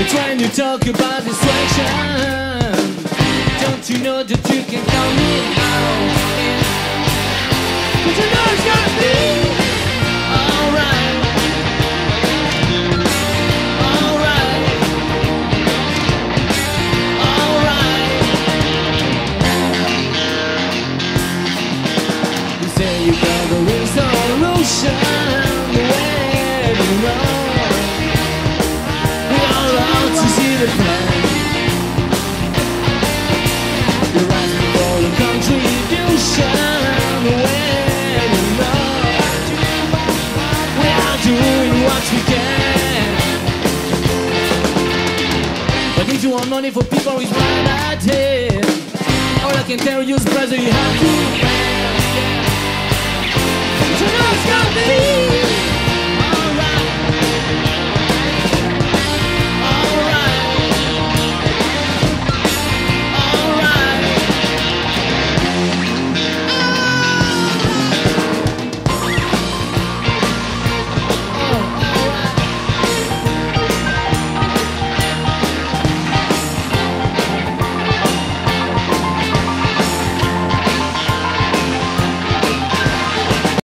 When you talk about distraction, don't you know that you can count me out? But you know it's gonna be alright. Alright. Alright. You say you got the resolution, the way you know. The plan. You're asking for a contribution when you know we are doing what we can. But if you want money for people with blind idea, all I can tell you is, brother, you have to plan. So now it's gonna be